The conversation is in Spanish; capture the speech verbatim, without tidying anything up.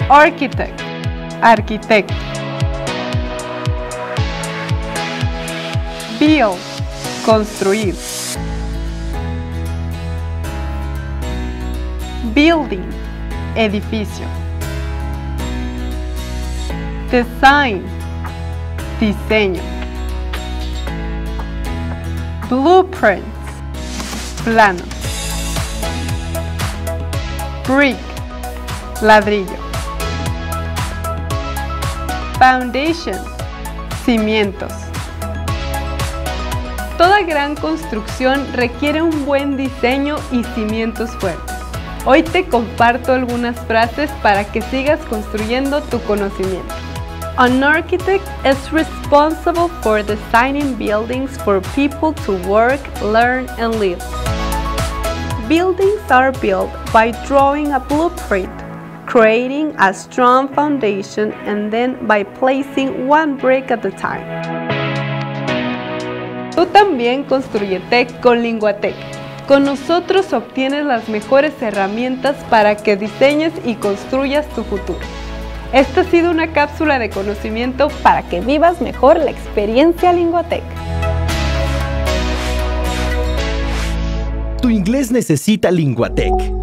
Architect, arquitecto. Build, construir. Building, edificio. Design, diseño. Blueprints, planos. Brick, ladrillo. Foundation, cimientos. Toda gran construcción requiere un buen diseño y cimientos fuertes. Hoy te comparto algunas frases para que sigas construyendo tu conocimiento. An architect is responsible for designing buildings for people to work, learn, and live. Buildings are built by drawing a blueprint, creating a strong foundation, and then by placing one brick at a time. Tú también construyete con Linguatec. Con nosotros obtienes las mejores herramientas para que diseñes y construyas tu futuro. Esta ha sido una cápsula de conocimiento para que vivas mejor la experiencia Linguatec. Tu inglés necesita Linguatec.